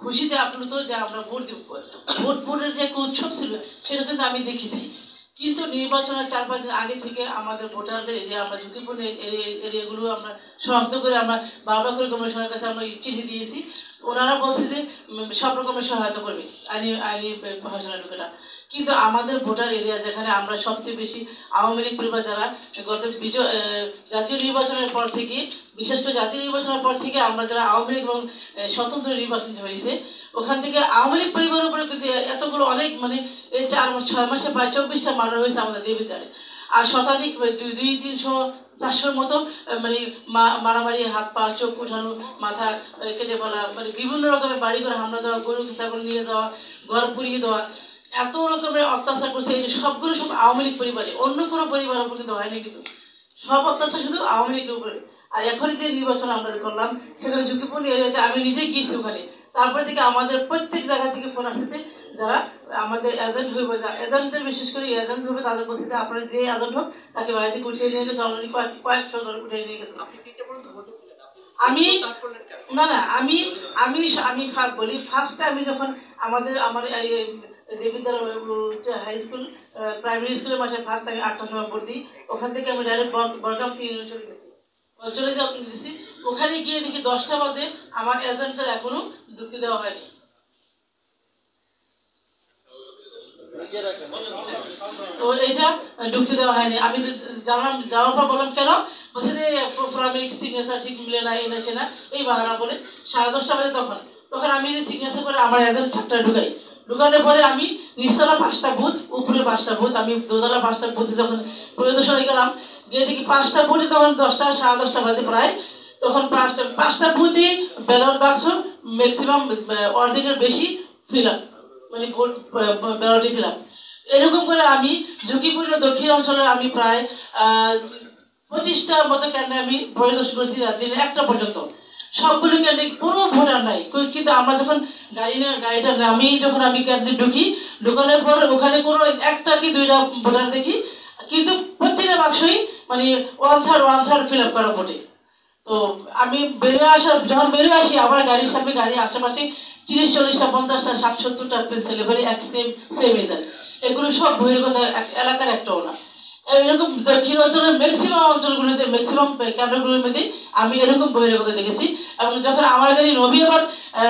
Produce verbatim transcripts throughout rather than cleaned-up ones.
খুশিতে আপ্লুত যে আমরা ভোট দেব। ভোট ভোটের যে একটা উৎসব ছিল সেটা কিন্তু আমি দেখেছি, কিন্তু নির্বাচনের চার পাঁচ দিন আগে থেকে আমাদের ভোটারদের এরিয়া আমরা ঝুঁকিপূর্ণ এরিয়াগুলো আমরা শনাক্ত করে আমরা বারবার করে কমিশনের কাছে আমরা চিঠি দিয়েছি। ওনারা বলছে যে সব রকমের সহায়তা করবে আইনি আইনি প্রশাসনের লোকেরা, কিন্তু আমাদের ভোটার এরিয়া যেখানে আমরা সবচেয়ে বেশি আওয়ামী লীগ পরিবার যারা গত বিজয় জাতীয় নির্বাচনের পর থেকে, বিশেষ করে জাতীয় নির্বাচনের পর থেকে আমরা যারা আওয়ামী লীগ এবং স্বতন্ত্র নির্বাচন হয়েছে ওখান থেকে আওয়ামী লীগ পরিবারের উপরে কিন্তু এতগুলো অনেক মানে এই চার মাস ছয় মাসে প্রায় চব্বিশটা মার্ডার হয়েছে আমাদের দেবীচারে, আর শতাধিক দুই দুই তিনশো চারশোর মতো মানে মারামারি, হাত পা চোখ উঠানো, মাথা কেটে ফেলা, মানে বিভিন্ন রকমের বাড়ি করে হামলা দেওয়া, গরু ছাগল নিয়ে যাওয়া, ঘর পুড়িয়ে দেওয়া, এত রকমের অত্যাচার করছে। এই সবগুলো সব আওয়ামী লীগ পরিবারে, অন্য কোনো পরিবারের উপর কিন্তু হয়নি, কিন্তু সব অত্যাচার শুধু আওয়ামী লীগের উপরে। আর এখন যে নির্বাচন আমরা করলাম সেখানে ঝুঁকিপূর্ণ এরিয়াতে আমি নিজেই গিয়েছি ওখানে, তারপর থেকে আমাদের প্রত্যেক জায়গা থেকে ফোন আসছে যারা আমাদের এজেন্ট হইবে, এজেন্টের বিশেষ করে এজেন্ট হবে তাদের বলছে যে আপনারা যে এজেন্ট হোক তাকে বাড়ি থেকে উঠিয়ে নিয়ে গেছে, অলরেডি কয়েক কয়েকশো জন উঠিয়ে নিয়ে গেছে। আমি না না আমি আমি আমি বলি ফার্স্টে আমি যখন আমাদের আমার দেবীদার হাই স্কুল প্রাইমারি স্কুলের মাসে ফার্স্ট আমি আটটার সময় ভোট দিই, ওখান থেকে আমি ডাইরেক্ট বরগাম থেকে চলে গেছি, চলে যাওয়া দিয়েছি। ওখানে গিয়ে দেখি দশটা বাজে আমার এজেন্টের এখনো ঢুকতে দেওয়া হয়নি। তো এটা ঢুকতে দেওয়া হয়নি। আমি জানলাম, যাওয়ার পর বললাম কেন, বলছে যে প্রোগ্রামিক সিগনেচার ঠিক মিলে না, এই না সে না, এই বাহানা বলে। সাড়ে দশটা বাজে তখন তখন আমি যে সিগনেচার করে আমার এজেন্ট চারটায় ঢুকাই, ঢুকানোর পরে আমি নিচতলা পাঁচটা বুথ, উপরে পাঁচটা বুথ, আমি দোতলা পাঁচটা বুথে যখন পরিদর্শনে গেলাম, গিয়ে দেখি পাঁচটা বুথে তখন দশটা সাড়ে দশটা বাজে প্রায়, তখন পাঁচটা পাঁচটা বুথে ব্যালট বাক্স ম্যাক্সিমাম অর্ধেকের বেশি ফিল আপ, মানে ভোট ব্যালটে ফিল আপ। এরকম করে আমি ঝুঁকিপূর্ণ দক্ষিণ অঞ্চলে আমি প্রায় পঁচিশটার মতো কেন্দ্রে আমি পরিদর্শন করেছি দিনে একটা পর্যন্ত। সবগুলো কেন্দ্রে কোনো ভোটার নাই, কিন্তু আমরা যখন গাড়ি গাড়িটা নামি যখন আমি কেন্দ্রে ঢুকি, ঢুকানোর পর ওখানে কোনো একটা কি দুইটা ভোটার দেখি, কিন্তু প্রত্যেকটা বাক্সই মানে one third one third fill up করা ভোটে। তো আমি বেরিয়ে আসার যখন বেরিয়ে আসি আমার গাড়ির সামনে গাড়ির আশেপাশে তিরিশ চল্লিশটা পঞ্চাশটা ষাট সত্তরটা ছেলেভেলে এক সেম সেম এজেন্ট, এগুলো সব বহির্গত এলাকার একটাও না। এরকম দক্ষিণ অঞ্চলের ম্যাক্সিমাম অঞ্চলগুলোতে ম্যাক্সিমাম কেন্দ্রগুলোর মধ্যে আমি এরকম বহির্গত দেখেছি। এবং যখন আমার গাড়ি নবীবাদ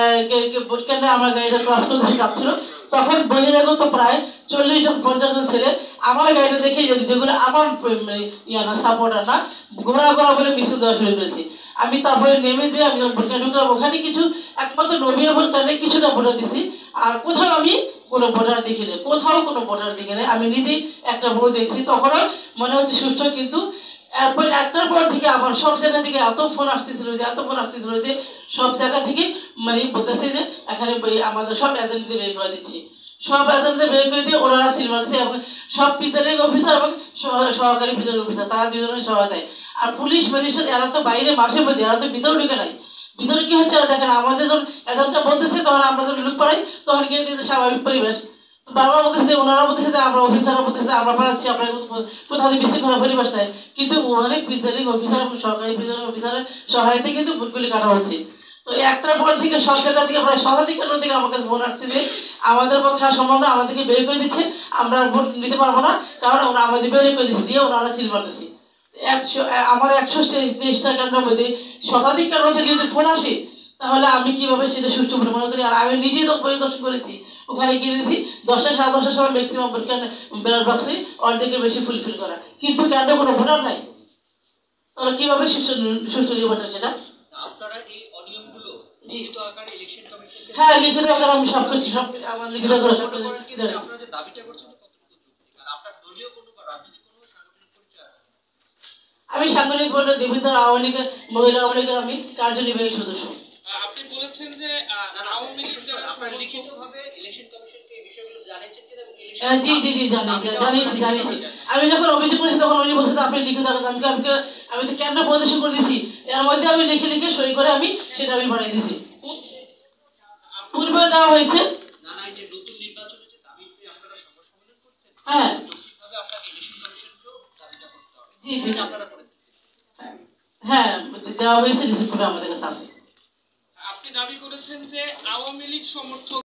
ভোট কেন্দ্রে আমার গাড়িটা ক্রস করতে যাচ্ছিল তখন বহিরাগত প্রায় চল্লিশ জন পঞ্চাশ জন ছেলে আমার গাড়িটা দেখে যেগুলো আমার ইয়া না সাপোর্টার না, ঘোরা ঘোরা বলে মিছিল দেওয়া শুরু করেছি। আমি তারপরে নেমে দিয়ে আমি ভোট কেন্দ্রে ঢুকলাম, ওখানে কিছু একমাত্র নবীয় ভোট কেন্দ্রে কিছুটা ভোটার দিছি, আর কোথাও আমি কোনো ভোটার দেখি না, কোথাও কোনো ভোটার দেখি না। আমি নিজেই একটা ভোট দেখছি, তখনও মনে হচ্ছে সুষ্ঠু, কিন্তু এরপর একটার পর থেকে আবার সব জায়গা থেকে এত ফোন আসতেছিল যে এত ফোন আসতেছিল যে সব জায়গা থেকে মানে বলতেছে যে এখানে আমাদের সব এজেন্টদের বের করে দিচ্ছি, সব এজেন্টদের বের করে দিয়ে ওনারা সিল মারছে, এবং সব প্রিজাইডিং অফিসার এবং সহকারী প্রিজাইডিং অফিসার তারা দুজনের সবাই যায়। আর পুলিশ ম্যাজিস্ট্রেট এরা তো বাইরে মাসে মধ্যে, এরা তো ভিতরে ঢুকে নাই। ভিতরে কি হচ্ছে দেখেন, আমাদের যখন এজেন্টটা বলতেছে তখন আমরা যখন লুক পাড়াই তখন গিয়ে দিতে স্বাভাবিক পরিবেশ, বাবা বলতেছে ওনারা বলতেছে যে আমরা অফিসাররা বলতেছে আমরা পাঠাচ্ছি আপনার কোথাও বিশৃঙ্খলা পরিবেশ নাই, কিন্তু অনেক প্রিজাইডিং অফিসার এবং সরকারি প্রিজাইডিং অফিসারের সহায়তায় কিন্তু ভোটগুলি কাটা হচ্ছে। তো একটার পর থেকে সব জায়গা থেকে প্রায় শতাধিক কেন্দ্র থেকে আমার কাছে ফোন আসছে যে আমাদের পক্ষে সম্ভব না, আমাদেরকে বের করে দিচ্ছে, আমরা ভোট নিতে পারবো না, কারণ ওরা আমাদের বের করে দিচ্ছে দিয়ে ওনারা সিল মারতেছে। একশো আমার একশো তেইশটা কেন্দ্রের মধ্যে শতাধিক কেন্দ্র থেকে যদি ফোন আসে তাহলে আমি কিভাবে সেটা সুষ্ঠু বলে মনে করি। আর আমি নিজেই তো পরিদর্শন করেছি, ওখানে গিয়ে দিয়েছি দশটা সাড়ে দশটার সময় ম্যাক্সিমাম ব্যালট বাক্সে অর্ধেকের বেশি ফুলফিল করা, কিন্তু কেন্দ্রে কোনো ভোটার নাই, তাহলে কিভাবে সুষ্ঠু সুষ্ঠু নির্বাচন সেটা? হ্যাঁ, লিখিত আকারে আমি সব কিছু সব আমার লিখিত আকারে সব আমি সাংগঠনিক বোর্ডের দেবীদার আওয়ামী লীগের মহিলা আওয়ামী লীগের আমি কার্যনির্বাহী সদস্য। আপনি বলেছেন যে আওয়ামী লীগ লিখিতভাবে ইলেকশন কমিশনকে এই বিষয়গুলো জানিয়েছেন কিনা? জি জি জি জানিয়েছি জানিয়েছি জানিয়েছি আমি যখন অভিযোগ করেছি তখন উনি বলছেন আপনি লিখিত আকারে, আমি আমি আমি তো কেন্দ্র প্রদর্শন করে দিয়েছি, এর মধ্যে আমি লিখে লিখে সই করে আমি সেটা আমি বাড়াই দিয়েছি। পূর্বে দেওয়া হয়েছে হ্যাঁ জি জি হ্যাঁ দেওয়া হয়েছে, রিসিভ করে আমাদের কাছে আছে। আপনি দাবি করেছেন যে আওয়ামী আওয়ামী লীগ সমর্থক